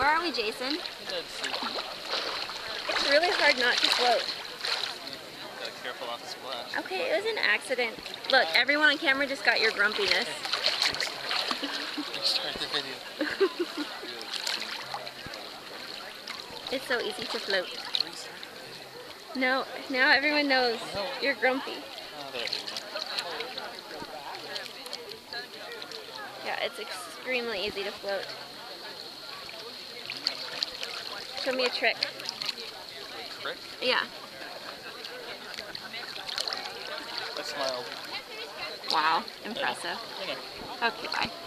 Where are we, Jason? Dead sea. It's really hard not to float. Gotta careful not to splash. Okay, it was an accident. Look, everyone on camera just got your grumpiness. Restart the video. It's so easy to float. No, now everyone knows you're grumpy. Oh, there we go. Yeah, it's extremely easy to float. Show me a trick. Trick? Yeah. I smiled. Wow, impressive. Winner. Okay, bye.